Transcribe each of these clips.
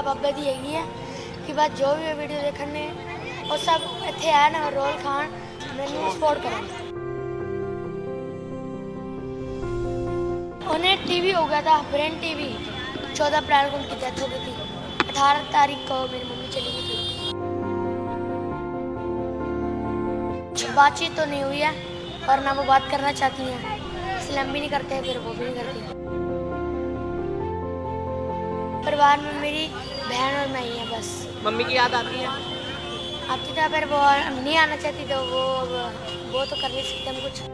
बाबा दी हैगी है कि बस जो भी वीडियो देखने और सब इतने आए ना रोल खान मैंने सपोर्ट करा। उन्हें टीवी हो गया था, ब्रेन टीवी। 14 अप्रैल को उनकी डेथ हो गई थी। 18 तारीख को मेरी मम्मी चली गई थी। बातचीत तो नहीं हुई है और ना वो बात करना चाहती हैं, इसलिए हम भी नहीं करते, फिर वो भी नहीं करती। परिवार में मेरी बहन और मैं ही है बस। मम्मी की याद आती है? आती था, फिर वो नहीं आना चाहती तो वो तो कर नहीं सकते हम कुछ।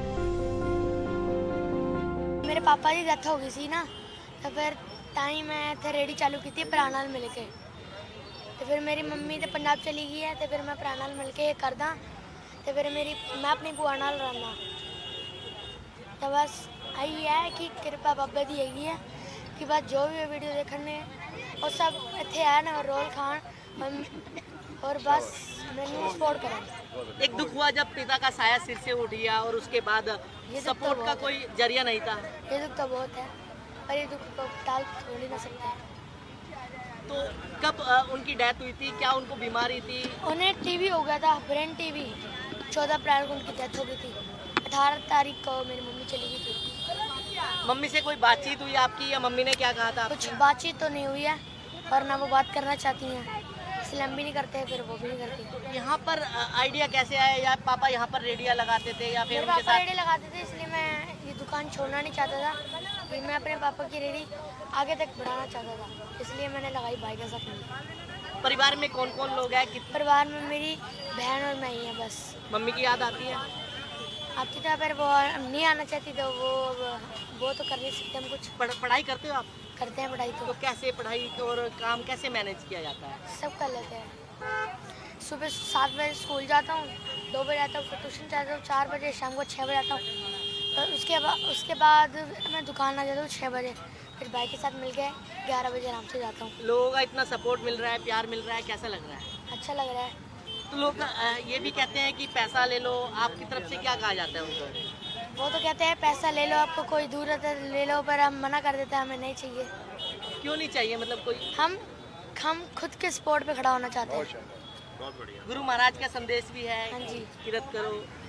मेरे पापा की डेथ हो गई थी ना, तो फिर टाइम मैं थे रेडी चालू की थी प्राणाल मिल के। तो फिर मेरी मम्मी तो पंजाब चली गई है, तो फिर मैं प्राणाल मिल के कर दा, तो फिर मैं अपनी बुआ नाल रहना। तो बस यही है कि कृपा बाबा दी हैगी है कि बस जो भी वीडियो देखने और सब इतने आए ना रोल खान और बस मैंने सपोर्ट करा। एक दुख हुआ जब पिता का साया सिर से उठ गया और उसके बाद सपोर्ट का कोई जरिया नहीं था। ये दुख तो बहुत है, पर ये दुख को टाल छोड़ ही ना सकते। तो कब उनकी डेथ हुई थी? क्या उनको बीमारी थी? उन्हें टीवी हो गया था, ब्रेन टीवी। 14 अप्रैल को उनकी डेथ हो गई थी। 18 तारीख को मेरी मम्मी चली गई थी। मम्मी से कोई बातचीत हुई आपकी या मम्मी ने क्या कहा था? कुछ बातचीत तो नहीं हुई है और ना वो बात करना चाहती हैं, इसलिए हम भी नहीं करते, फिर वो भी नहीं करती। यहाँ पर आइडिया कैसे आया? या पापा यहाँ पर रेडिया लगाते थे या फिर मेरे उनके पापा साथ? रेडी लगाते थे, इसलिए मैं ये दुकान छोड़ना नहीं चाहता था। फिर मैं अपने पापा की रेडी आगे तक बढ़ाना चाहता था, इसलिए मैंने लगाई भाई के साथ। परिवार में कौन कौन लोग हैं? परिवार में मेरी बहन और मैं ही है बस। मम्मी की याद आती है? आती था, फिर वो नहीं आना चाहती तो वो तो कर नहीं सकते हम कुछ। पढ़ाई करते हो आप? करते हैं पढ़ाई तो कैसे पढ़ाई और काम कैसे मैनेज किया जाता है? सब कर लेते हैं। सुबह 7 बजे स्कूल जाता हूँ, 2 बजे आता हूँ, फिर ट्यूशन जाता हूँ 4 बजे, शाम को 6 बजे आता हूँ। तो उसके बाद मैं दुकान आ जाता हूँ 6 बजे, फिर भाई के साथ मिल के 11 बजे आराम से जाता हूँ। लोगों का इतना सपोर्ट मिल रहा है, प्यार मिल रहा है, कैसा लग रहा है? अच्छा लग रहा है। तो लोग ये भी कहते हैं कि पैसा ले लो, आपकी तरफ से क्या कहा जाता है उनको? वो तो कहते हैं पैसा ले लो, आपको कोई जरूरत है ले लो, पर हम मना कर देते हैं, हमें नहीं चाहिए। क्यों नहीं चाहिए? मतलब कोई हम खुद के सपोर्ट पे खड़ा होना चाहते हैं। गुरु महाराज का संदेश भी है। हाँ जी। किरत करो।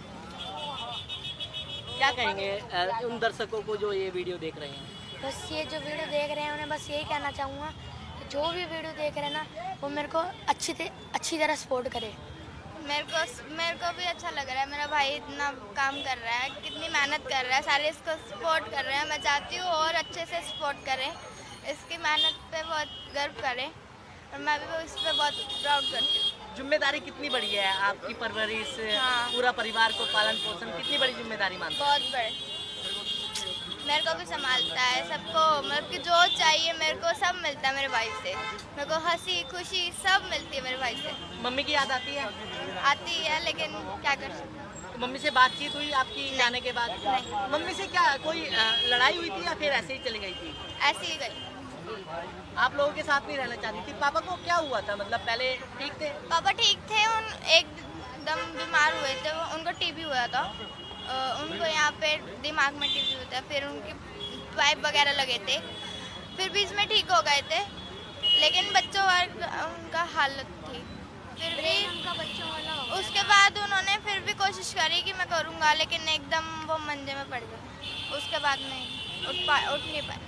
क्या कहेंगे उन दर्शकों को जो ये वीडियो देख रहे हैं? बस ये जो वीडियो देख रहे हैं उन्हें बस यही कहना चाहूँगा कि जो भी वीडियो देख रहे हैं ना, वो मेरे को अच्छी तरह सपोर्ट करे। मेरे को भी अच्छा लग रहा है। मेरा भाई इतना काम कर रहा है, कितनी मेहनत कर रहा है, सारे इसको सपोर्ट कर रहे हैं। मैं चाहती हूँ और अच्छे से सपोर्ट करें, इसकी मेहनत पे बहुत गर्व करें और मैं भी इस पर बहुत प्राउड करती हूँ। जिम्मेदारी कितनी बड़ी है आपकी? परवरिश, हाँ। पूरा परिवार को पालन पोषण, कितनी बड़ी जिम्मेदारी मानते हैं? बहुत बड़े। मेरे को भी संभालता है सबको, मतलब कि जो चाहिए मेरे को सब मिलता है मेरे भाई से। मेरे को हंसी खुशी सब मिलती है मेरे भाई से। मम्मी की याद आती है? आती है, लेकिन क्या कर सकते। तो मम्मी से बातचीत हुई आपकी जाने के बाद? नहीं। मम्मी से क्या कोई लड़ाई हुई थी या फिर ऐसे ही चली गई थी? ऐसे ही गई। आप लोगों के साथ नहीं रहना चाहती थी? पापा को क्या हुआ था? मतलब पहले ठीक थे? पापा ठीक थे, एकदम बीमार हुए थे, उनको टीबी हुआ था। उनको यहाँ पे दिमाग में टीबी होता है, फिर उनके पाइप वगैरह लगे थे, फिर बीच में ठीक हो गए थे, लेकिन बच्चों उनका हालत थी। फिर भी उसके बाद उन्होंने फिर भी कोशिश करी कि मैं करूँगा, लेकिन एकदम वो मंजे में पड़ गए। उसके बाद नहीं उठ नहीं पाए।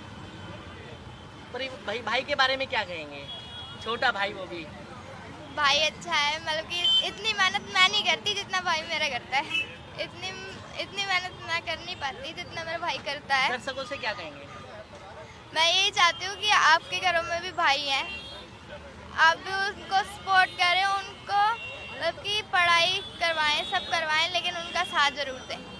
भाई के बारे में क्या कहेंगे? छोटा भाई वो भी। भाई अच्छा है, मतलब कि इतनी मेहनत मैं नहीं करती जितना भाई मेरा करता है। इतनी मेहनत मैं कर नहीं पाती जितना मेरा भाई करता है। दर्शकों से क्या कहेंगे? मैं यही चाहती हूँ कि आपके घरों में भी भाई हैं, आप भी उनको सपोर्ट करें, उनको मतलब कि पढ़ाई करवाएं, सब करवाएं, लेकिन उनका साथ जरूर दें।